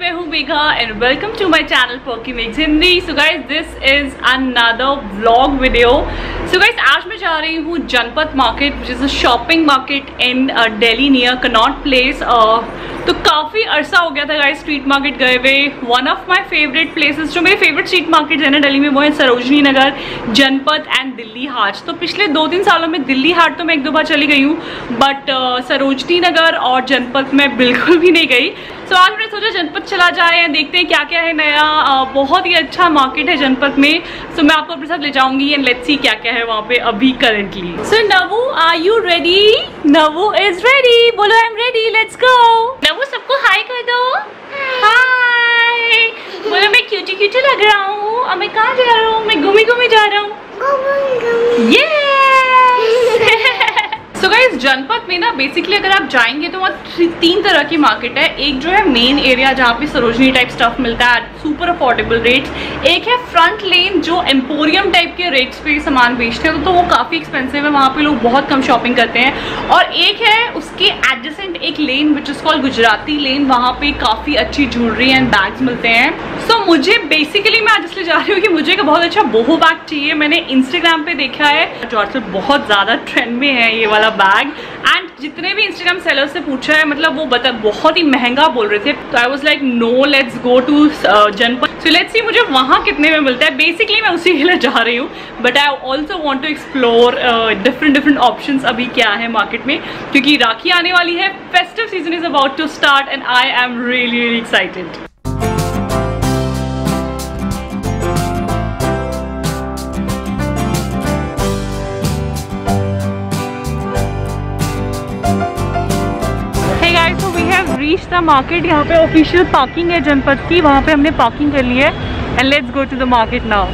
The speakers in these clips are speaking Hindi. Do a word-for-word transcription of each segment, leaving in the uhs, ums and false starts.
मैं हूँ Megha and welcome to my channel perky makes Hindi. So guys this is another vlog video. So guys आज मैं जा रही हूँ Janpath market which is a shopping market in Delhi near Connaught Place. तो काफ़ी अरसा हो गया था गाइस स्ट्रीट मार्केट गए हुए। One of my favourite places, जो मेरे फेवरेट स्ट्रीट मार्केट है ना दिल्ली में, वो है सरोजनी नगर, जनपथ एंड दिल्ली हाट। तो पिछले दो तीन सालों में दिल्ली हाट तो मैं एक दो बार चली गई हूँ, बट uh, सरोजनी नगर और जनपथ में बिल्कुल भी नहीं गई। सो so, आज मैंने सोचा जनपथ चला जाए, देखते हैं क्या क्या है नया। uh, बहुत ही अच्छा मार्केट है जनपथ में। सो so, मैं आपको अपने साथ ले जाऊंगी एंड लेट्स सी क्या क्या है वहाँ पे अभी currently. So Navu, are you ready? Navu is ready. बोलो I am ready, let's go. Navu सबको हाय कर दो। हाय बोलो मैं क्यूटी क्यूटी लग रहा हूँ। अब मैं कहाँ जा रहा हूँ? मैं घूमी घूमी जा रहा हूँ। ये सो गाइस जनपथ में ना बेसिकली अगर आप जाएंगे तो वहाँ तीन तरह की मार्केट है। एक जो है मेन एरिया जहाँ पे सरोजनी टाइप स्टफ मिलता है सुपर अफोर्डेबल रेट्स। एक है फ्रंट लेन जो एम्पोरियम टाइप के रेट्स पे सामान बेचते हैं, तो, तो वो काफ़ी एक्सपेंसिव है, वहाँ पे लोग बहुत कम शॉपिंग करते हैं। और एक है उसके एडजेसेंट एक lane which is called Gujarati lane, वहाँ पे काफ़ी अच्छी ज्वेलरी एंड बैग्स मिलते हैं। सो so, मुझे बेसिकली मैं आज इसलिए जा रही हूँ कि मुझे एक बहुत अच्छा बोहो बैग चाहिए। मैंने इंस्टाग्राम पे देखा है जो आजकल बहुत ज़्यादा ट्रेंड में है ये वाला बैग, एंड जितने भी इंस्टाग्राम सेलर से पूछा है मतलब वो बता बहुत ही महंगा बोल रहे थे। तो I was like no let's go to Janpath. So let's see मुझे वहाँ कितने में मिलता है। बेसिकली मैं उसी के लिए जा रही हूँ, but I also want to explore different different option अभी क्या है मार्केट में, क्योंकि राखी आने वाली है, festive season is about to start and I am really really excited. Reach the market. यहाँ पे ऑफिशियल पार्किंग है जनपथ की, वहाँ पे हमने पार्किंग कर ली है and let's go to the market now.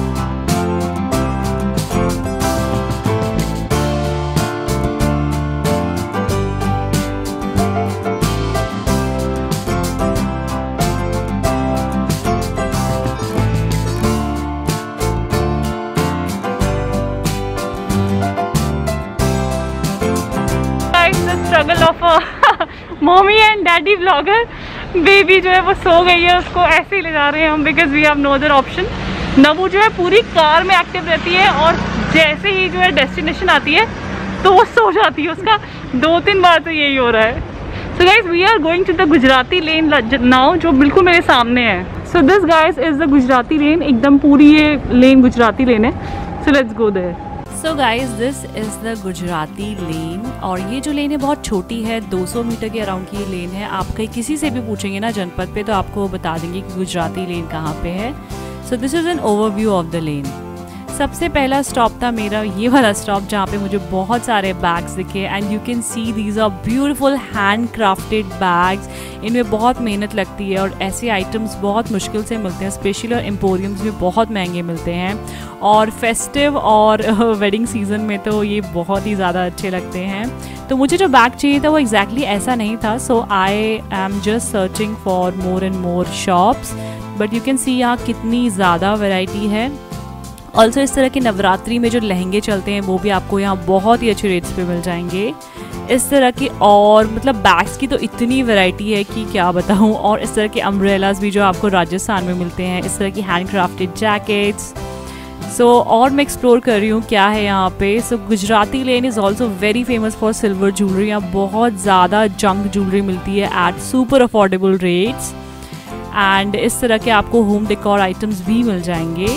Struggle of mummy and daddy vlogger. Baby जो है वो सो गई है, उसको ऐसे ही ले जा रहे हैं हम because we have no other option. Navu जो है पूरी कार में एक्टिव रहती है और जैसे ही जो है डेस्टिनेशन आती है तो वो सो जाती है। उसका दो तीन बार तो यही हो रहा है। So guys we are going to the Gujarati lane now, जो बिल्कुल मेरे सामने है। So this guys is the Gujarati lane, एकदम पूरी ये लेन गुजराती लेन है। So let's go there. So guys this is the Gujarati lane, और ये जो लेन है बहुत छोटी है, दो सौ मीटर के अराउंड की ये लेन है। आप कहीं किसी से भी पूछेंगे ना जनपथ पे तो आपको बता देंगे कि गुजराती लेन कहाँ पे है। So this is an overview of the lane. सबसे पहला स्टॉप था मेरा ये वाला स्टॉप, जहाँ पे मुझे बहुत सारे बैग्स दिखे and you can see these are beautiful hand crafted bags. इनमें बहुत मेहनत लगती है और ऐसे आइटम्स बहुत मुश्किल से मिलते हैं, स्पेशली और एम्पोरियम्स में बहुत महंगे मिलते हैं। और फेस्टिव और वेडिंग सीजन में तो ये बहुत ही ज़्यादा अच्छे लगते हैं। तो मुझे जो बैग चाहिए था वो एग्जैक्टली exactly ऐसा नहीं था। So I am just searching for more and more shops, but you can see यहाँ कितनी ज़्यादा वैरायटी है। ऑल्सो इस तरह के नवरात्रि में जो लहंगे चलते हैं वो भी आपको यहाँ बहुत ही अच्छे रेट्स पे मिल जाएंगे। इस तरह की और मतलब बैग्स की तो इतनी वैरायटी है कि क्या बताऊँ। और इस तरह के अम्ब्रेलाज भी जो आपको राजस्थान में मिलते हैं, इस तरह की hand crafted jackets. So so, और मैं एक्सप्लोर कर रही हूँ क्या है यहाँ पे। So Gujarati lane is also very famous for silver jewellery. यहाँ बहुत ज़्यादा जंक ज्वेलरी मिलती है at super affordable rates, and इस तरह के आपको होम डेकोर आइटम्स भी मिल जाएंगे।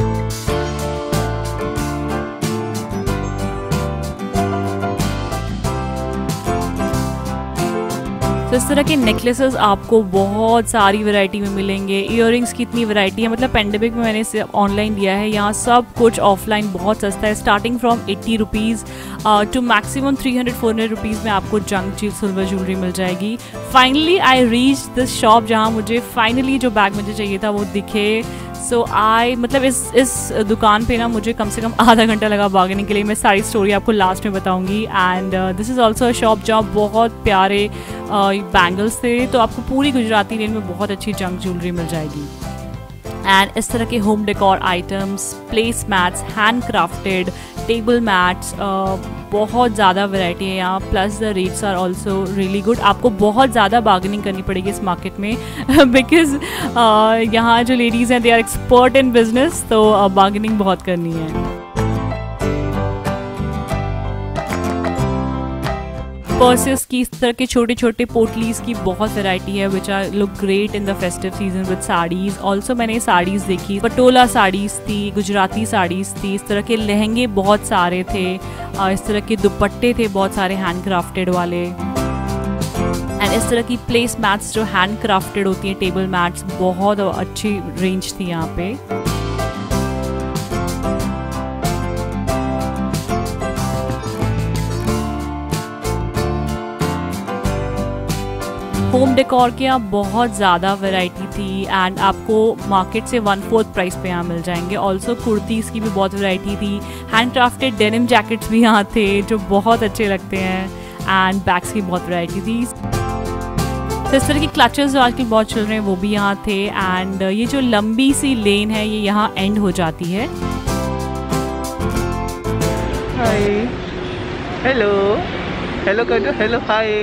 तो इस तरह के नेकलेसेस आपको बहुत सारी वैरायटी में मिलेंगे। इयररिंग्स की इतनी वैरायटी है, मतलब पेंडेमिक में मैंने इसे ऑनलाइन लिया है। यहाँ सब कुछ ऑफलाइन बहुत सस्ता है, starting from eighty rupees to maximum three hundred four hundred rupees में आपको जंक चीज सिल्वर ज्वेलरी मिल जाएगी। Finally I reach this shop जहाँ मुझे फाइनली जो बैग मुझे चाहिए था वो दिखे। सो so, आई मतलब इस इस दुकान पे ना मुझे कम से कम आधा घंटा लगा बार्गेनिंग के लिए। मैं सारी स्टोरी आपको लास्ट में बताऊंगी। And this is also a shop जहाँ बहुत प्यारे बैंगल्स uh, थे। तो आपको पूरी गुजराती लेन में बहुत अच्छी जंक ज्वेलरी मिल जाएगी। एंड इस तरह के home decor items, place mats, hand crafted table mats, बहुत ज़्यादा वैरायटी है यहाँ, plus the rates are also really good. आपको बहुत ज़्यादा बार्गेनिंग करनी पड़ेगी इस मार्केट में बिकॉज uh, यहाँ जो लेडीज़ हैं they are expert in business, तो बार्गेनिंग uh, बहुत करनी है। पर्सेस की इस तरह के छोटे छोटे पोटलीज की बहुत वैरायटी है which are look great in the festive season with saris. Also मैंने साड़ीज देखी, पटोला साड़ीज थी, गुजराती साड़ीज थी, इस तरह के लहंगे बहुत सारे थे, इस तरह के दुपट्टे थे बहुत सारे हैंड क्राफ्टेड वाले, एंड इस तरह की प्लेस मैट्स जो हैंड क्राफ्टेड होती हैं, टेबल मैट्स, बहुत अच्छी रेंज थी यहाँ पे। होम डेकोर के यहाँ बहुत ज़्यादा वैरायटी थी एंड आपको मार्केट से वन फोर्थ प्राइस पे यहाँ मिल जाएंगे। ऑल्सो कुर्तीज़ की भी बहुत वैरायटी थी, हैंड क्राफ्टेड डेनिम जैकेट्स भी यहाँ थे जो बहुत अच्छे लगते हैं, एंड बैग्स की बहुत वैरायटी थी। तो इस तरह की क्लचेस जो आजकल बहुत चल रहे हैं वो भी यहाँ थे, एंड ये जो लंबी सी लेन है ये यहाँ एंड हो जाती है। हाय, हेलो हेलो कर दो, हेलो हाय।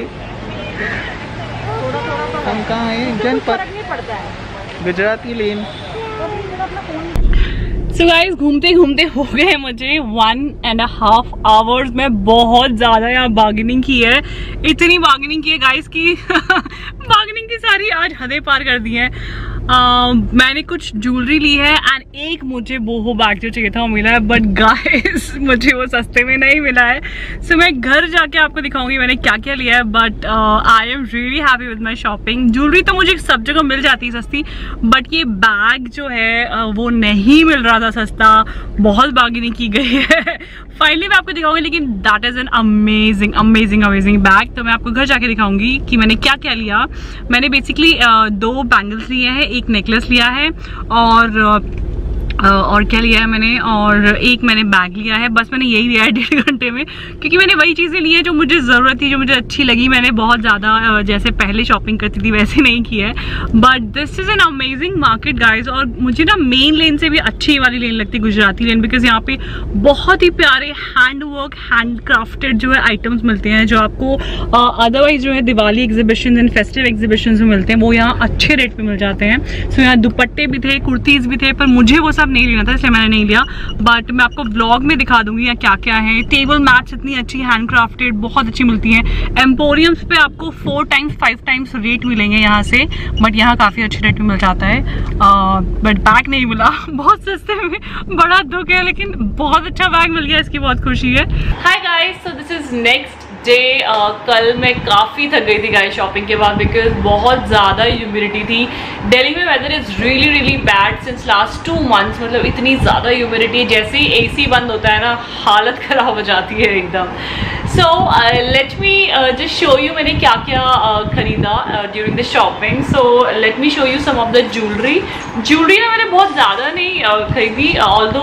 हम कहाँ हैं? जनपद, गुजराती लेन। सो गाइस, घूमते घूमते हो गए मुझे वन एंड हाफ आवर्स में बहुत ज़्यादा यहाँ बार्गेनिंग की है, इतनी बार्गेनिंग की है गाइस की बार्गेनिंग की सारी आज हदें पार कर दी हैं। Uh, मैंने कुछ ज्वेलरी ली है एंड एक मुझे बोहो बैग जो चाहिए था वो मिला है, बट गाइस मुझे वो सस्ते में नहीं मिला है। सो so, मैं घर जाके आपको दिखाऊंगी मैंने क्या क्या लिया है, but I am really happy with my shopping. Jewellery तो मुझे सब जगह मिल जाती है सस्ती, बट ये बैग जो है uh, वो नहीं मिल रहा था सस्ता, बहुत बार्गेनिंग की गई है। फाइनली मैं आपको दिखाऊंगी, लेकिन that is an amazing amazing amazing bag. तो मैं आपको घर जाके दिखाऊंगी कि मैंने क्या क्या लिया। मैंने बेसिकली uh, दो बैंगल्स लिए हैं, एक नेकलेस लिया है, और और क्या लिया है मैंने, और एक मैंने बैग लिया है। बस मैंने यही लिया है डेढ़ घंटे में, क्योंकि मैंने वही चीज़ें ली है जो मुझे ज़रूरत थी, जो मुझे अच्छी लगी। मैंने बहुत ज़्यादा जैसे पहले शॉपिंग करती थी वैसे नहीं की है, but this is an amazing market guys. और मुझे ना मेन लेन से भी अच्छी वाली लेन लगती है, गुजराती लेन, बिकॉज यहाँ पे बहुत ही प्यारे हैंड वर्क हैंड क्राफ्टेड जो है आइटम्स मिलते हैं, जो आपको अदरवाइज जो है Diwali exhibition and festive exhibition में मिलते हैं, वो यहाँ अच्छे रेट पे मिल जाते हैं। सो so, यहाँ दुपट्टे भी थे, कुर्तीज़ भी थे, पर मुझे वो सब नहीं लेना था इसलिए मैंने नहीं लिया, बट मैं आपको ब्लॉग में दिखा दूंगी यहाँ क्या क्या है। टेबल मैट्स इतनी अच्छी हैंड क्राफ्टेड बहुत अच्छी मिलती हैं। एम्पोरियम्स पे आपको four times five times rate मिलेंगे यहाँ से, बट यहाँ काफ़ी अच्छे रेट में मिल जाता है, बट बैग नहीं मिला बहुत सस्ते में, बड़ा दुख है, लेकिन बहुत अच्छा बैग मिल गया, इसकी बहुत खुशी है। Hi guys, so this is next day. कल मैं काफ़ी थक गई थी गाइस शॉपिंग के बाद, बिकॉज बहुत ज़्यादा ह्यूमिडिटी थी। दिल्ली में weather is really really bad since last two months, मतलब इतनी ज़्यादा ह्यूमिडिटी, जैसे ही एसी बंद होता है ना हालत ख़राब हो जाती है एकदम। So let me just show you मैंने क्या क्या uh, खरीदा during the shopping. So let me show you some of the jewellery. Jewellery ना मैंने बहुत ज़्यादा नहीं uh, खरीदी, although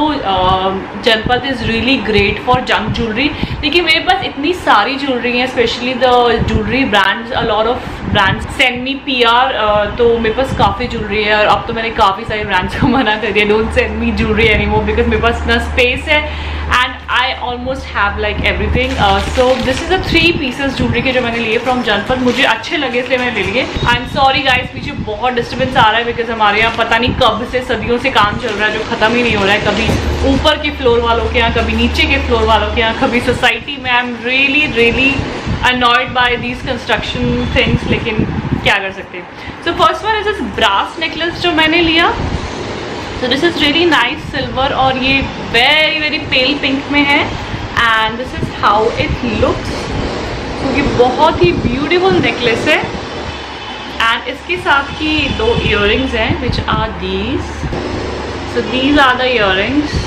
Janpath is really great for junk jewellery, लेकिन मेरे पास इतनी सारी ज्वेलरी है, specially the jewellery brands, a lot of brands send me P R, तो मेरे पास काफ़ी ज्वेलरी है, और अब तो मैंने काफ़ी सारे ब्रांड्स को मना कर दिया, don't send me jewellery any more, because मेरे पास इतना स्पेस है and I almost have like everything. So this is the three pieces jewellery के जो मैंने लिए फ्रॉम जनपद, मुझे अच्छे लगे इसलिए मैंने ले लिए। आई एम सॉरी गाइस, पीछे बहुत डिस्टर्बेंस आ रहा है, बिकॉज हमारे यहाँ पता नहीं कब से सदियों से काम चल रहा है जो ख़त्म ही नहीं हो रहा है, कभी ऊपर के फ्लोर वालों के यहाँ, कभी नीचे के फ्लोर वालों के यहाँ, कभी सोसाइटी में। I am really really annoyed by these construction things, लेकिन क्या कर सकते हैं। So first one is this brass necklace जो मैंने लिया। So this is really nice silver, और ये वेरी वेरी पेल पिंक में है, and this is how it looks. तो ये बहुत ही ब्यूटीफुल नेकलेस है, एंड इसके साथ की दो इयररिंग्स हैं which are these. So these are the earrings,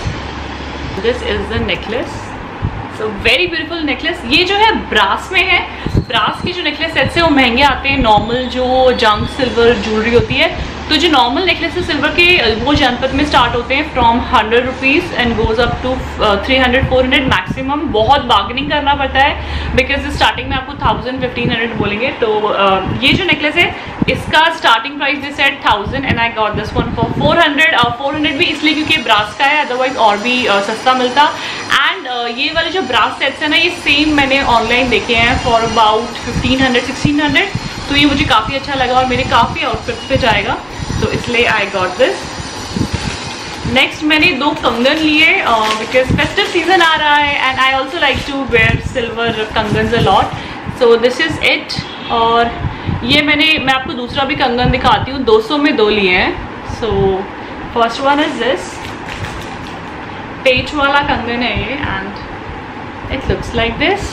this is the necklace. So very beautiful necklace. ये जो है ब्रास में है। ब्रास के जो नेकलेस सेट्स है वो महंगे आते हैं, नॉर्मल जो जंक सिल्वर ज्वेलरी होती है तो जो नॉर्मल नेकलेस है सिल्वर के वो जनपद में स्टार्ट होते हैं from hundred rupees and goes up to three hundred four hundred maximum. बहुत बार्गेनिंग करना पड़ता है बिकॉज स्टार्टिंग में आपको थाउजेंड फिफ्टीन हंड्रेड बोलेंगे। तो uh, ये जो नेकलेस है इसका starting price this eight thousand and I got this one for four hundred. Four hundred भी इसलिए क्योंकि ब्रास का है, अदरवाइज और भी uh, सस्ता मिलता। एंड uh, ये वाले जो ब्रास सेट्स है ना ये सेम मैंने ऑनलाइन देखे हैं for about fifteen hundred sixteen hundred. तो ये मुझे काफ़ी अच्छा लगा और मेरे काफ़ी आउटफिट्स पे जाएगा, तो इसलिए आई गॉट दिस। नेक्स्ट मैंने दो कंगन लिए बिकॉज फेस्टिव सीजन आ रहा है and I also like to wear silver कंगन्स a lot, so this is it. और ये मैंने मैं आपको दूसरा भी कंगन दिखाती हूँ, दो सौ में दो लिए हैं। So first one is this, पेच वाला कंगन है ये and it looks like this.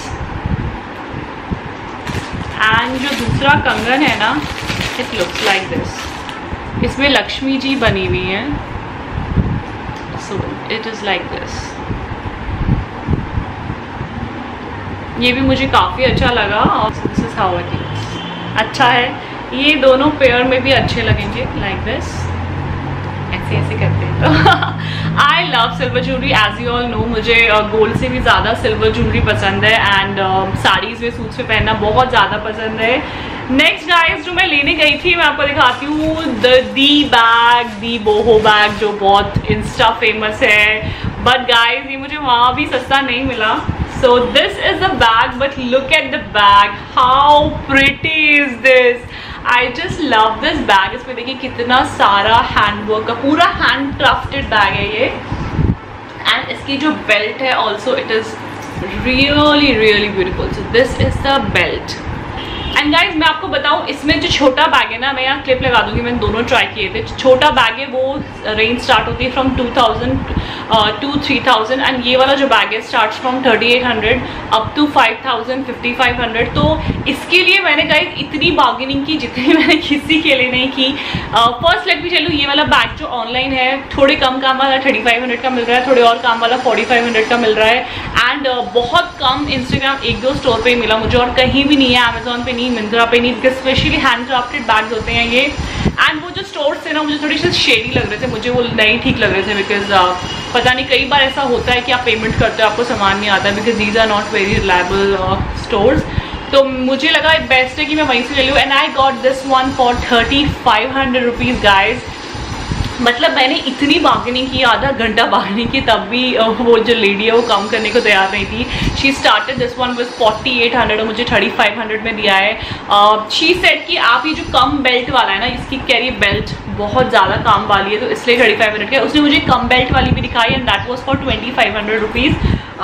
And जो दूसरा कंगन है ना इट लुक्स लाइक दिस, इसमें लक्ष्मी जी बनी हुई हैं, so it is like this. ये भी मुझे काफ़ी अच्छा लगा और this is how it looks, अच्छा है। ये दोनों पेयर में भी अच्छे लगेंगे लाइक दिस, ऐसे ऐसे करते हैं। तो I love silver jewellery as you all know, मुझे गोल्ड uh, से भी ज़्यादा सिल्वर ज्वेलरी पसंद है एंड साड़ीज़ में सूट्स में पहनना बहुत ज़्यादा पसंद है। नेक्स्ट गाइस जो मैं लेने गई थी मैं आपको दिखाती हूँ, the the bag, the boho bag जो बहुत इंस्टा फेमस है, बट गाइस ये मुझे वहाँ भी सस्ता नहीं मिला। So this is the bag, but look at the bag, how pretty is this, I just love this bag. इसमें देखिए कितना सारा हैंडवर्क का पूरा हैंड क्राफ्टेड बैग है ये। एंड इसकी जो बेल्ट है also it is really really beautiful. So this is the belt. And guys मैं आपको बताऊं इसमें जो छोटा बैग है ना, मैं यहाँ क्लिप लगा दूंगी, मैंने दोनों ट्राई किए थे। छोटा बैग है वो रेंज स्टार्ट होती है from two thousand to three thousand and ये वाला जो बैग है start from thirty eight hundred up to five thousand fifty five hundred. तो इसके लिए मैंने गाइज इतनी बार्गेनिंग की जितनी मैंने किसी के लिए नहीं की। फर्स्ट लेट भी चलूँ, ये वाला बैग जो ऑनलाइन है थोड़े कम काम वाला थर्टी फाइव हंड्रेड का मिल रहा है, थोड़े और काम वाला फोर्टी फाइव हंड्रेड का मिल रहा है एंड uh, बहुत कम इंस्टाग्राम एक दो स्टोर पे मिला मुझे और कहीं भी नहीं है, अमेजोन पे नहीं, मिंत्रा पे नहीं, because specially hand crafted bags होते हैं ये। एंड वो जो स्टोर्स थे ना मुझे थोड़ी सी शेडी लग रहे थे, मुझे वो नहीं ठीक लग रहे थे बिकॉज uh, पता नहीं कई बार ऐसा होता है कि आप पेमेंट करते हो आपको सामान नहीं आता because these are not very reliable stores. तो मुझे लगा बेस्ट है कि मैं वहीं से ले लूँ and I got this one for thirty five hundred rupees guys. मतलब मैंने इतनी बार्गेनिंग की, आधा घंटा बार्गेनिंग की, तब भी वो जो लेडी है वो कम करने को तैयार नहीं थी। She started this one with forty eight hundred और मुझे थर्टी फाइव हंड्रेड में दिया है। शी uh, सेड कि आप ये जो कम बेल्ट वाला है ना, इसकी कैरी बेल्ट बहुत ज़्यादा काम वाली है तो इसलिए थर्टी फाइव हंड्रेड का। उसने मुझे कम बेल्ट वाली भी दिखाई and that was for twenty five hundred rupees,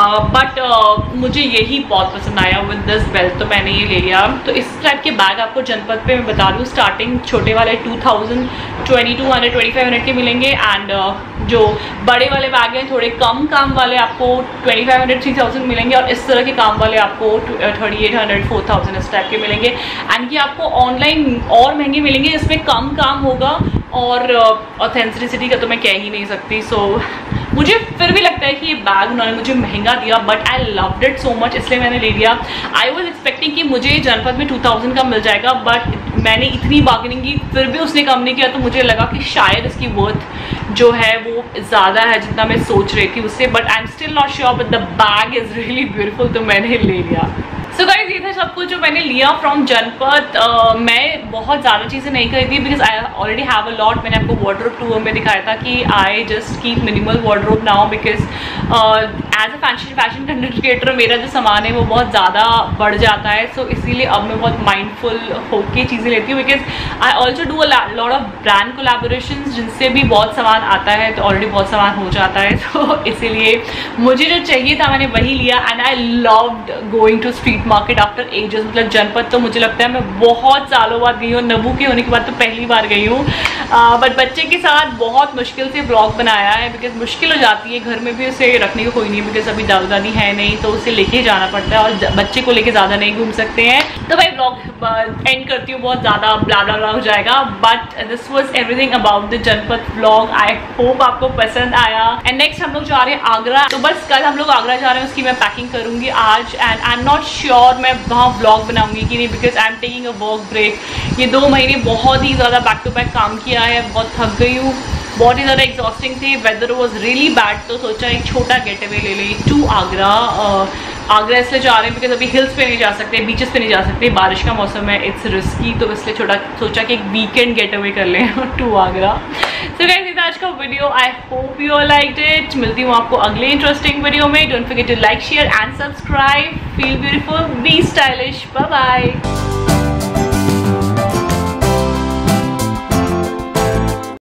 but मुझे यही बहुत पसंद आया विद दिस बेल्ट, तो मैंने ये ले लिया। तो इस टाइप के बैग आपको जनपद पे मैं बता रही हूँ स्टार्टिंग छोटे वाले two thousand twenty two hundred twenty five hundred के मिलेंगे एंड uh, जो बड़े वाले बैग हैं थोड़े कम काम वाले आपको twenty five hundred three thousand मिलेंगे और इस तरह के काम वाले आपको thirty eight hundred four thousand इस टाइप के मिलेंगे। एंड ये आपको ऑनलाइन और महंगे मिलेंगे, इसमें कम काम होगा और ऑथेंटिसिटी uh, का तो मैं कह ही नहीं सकती। सो so, मुझे फिर भी लगता है कि ये बैग उन्होंने मुझे महंगा दिया but I loved it so much, इसलिए मैंने ले लिया। आई वॉज एक्सपेक्टिंग कि मुझे जनपद में टू थाउजेंड का मिल जाएगा बट मैंने इतनी बार्गेनिंग की फिर भी उसने कम नहीं किया, तो मुझे लगा कि शायद इसकी वर्थ जो है वो ज़्यादा है जितना मैं सोच रही थी उससे, but I am still not sure but the bag is really beautiful, तो मैंने ले लिया। सो गाइस ये था सब कुछ जो मैंने लिया फ्रॉम जनपद। uh, मैं बहुत ज़्यादा चीज़ें नहीं खरीदी because I already have a lot. मैंने आपको वार्डरोब टूर में दिखाया था कि I just keep minimal wardrobe now because as a fashion fashion content creator मेरा जो सामान है वो बहुत ज़्यादा बढ़ जाता है। सो so, इसीलिए अब मैं बहुत माइंडफुल होके चीज़ें लेती हूँ because I also do a lot of brand collaboration जिनसे भी बहुत सामान आता है, तो ऑलरेडी बहुत सामान हो जाता है। तो इसीलिए मुझे जो चाहिए था मैंने वही लिया and I loved going to street market after ages. मतलब जनपद तो मुझे लगता है मैं बहुत सालों बाद गई हूँ, नबू के होने के बाद तो पहली बार गई हूँ, बट बच्चे के साथ बहुत मुश्किल से ब्लॉग बनाया है बिकॉज मुश्किल हो जाती है, घर में भी उसे रखने को कोई नहीं बिकॉज अभी दादा दादी है नहीं, तो उसे लेके जाना पड़ता है और बच्चे को लेके ज़्यादा नहीं घूम सकते हैं। तो भाई ब्लॉग एंड करती हूँ, बहुत ज़्यादा ब्ला ब्ला ब्ला हो जाएगा, but this was everything about the Janpath vlog. I hope आपको पसंद आया। एंड नेक्स्ट हम लोग जा रहे हैं आगरा, तो बस कल हम लोग आगरा जा रहे हैं, उसकी मैं पैकिंग करूँगी आज। And I am not sure मैं वहाँ ब्लॉग बनाऊंगी कि नहीं, because I am taking a work break. ये दो महीने बहुत ही ज़्यादा बैक टू बैक काम किया है, बहुत थक गई हूँ, बहुत ही ज़्यादा एग्जॉस्टिंग थी, वेदर वॉज रियली बैड, तो सोचा एक छोटा गेट अवे ले ले टू आगरा। आगरा इसलिए जा रहे हैं बिकॉज अभी हिल्स पे नहीं जा सकते, बीचेस पे नहीं जा सकते, बारिश का मौसम है, इट्स रिस्की, तो इसलिए छोटा सोचा कि एक वीकेंड गेट अवे कर लें टू आगरा। सो गाइस, ये था आज का video. I hope you all liked it. मिलती हूँ आपको अगले इंटरेस्टिंग वीडियो में। Don't forget to like, share and subscribe. Feel beautiful, be stylish. Bye bye.